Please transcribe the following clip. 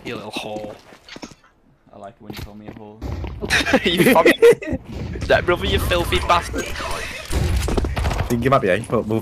You little whore. I like it when you call me a whore. You fucking... That brother, you filthy bastard. Think you might be, eh? But we'll